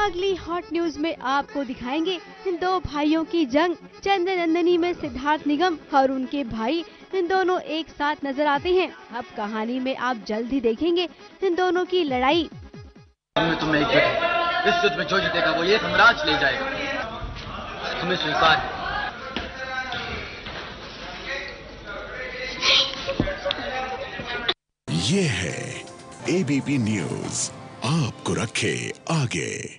अगली hot news में आपको दिखाएंगे इन दो भाइयों की जंग। चंद्रनंदनी में सिद्धार्थ निगम और उनके भाई इन दोनों एक साथ नजर आते हैं। अब कहानी में आप जल्द ही देखेंगे इन दोनों की लड़ाई। तुम्हें एक इस युद्ध में जो जीतेगा वो ये साम्राज्य ले जाएगा। तुम्हें स्वीकार है। ये है एबीपी न्यूज़, आपको रखे आगे।